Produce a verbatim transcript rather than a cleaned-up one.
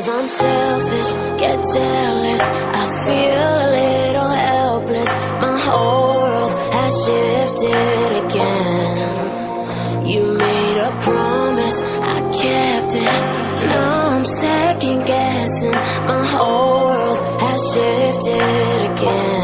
I'm selfish, get jealous, I feel a little helpless. My whole world has shifted again. You made a promise, I kept it. Now I'm second guessing. My whole world has shifted again.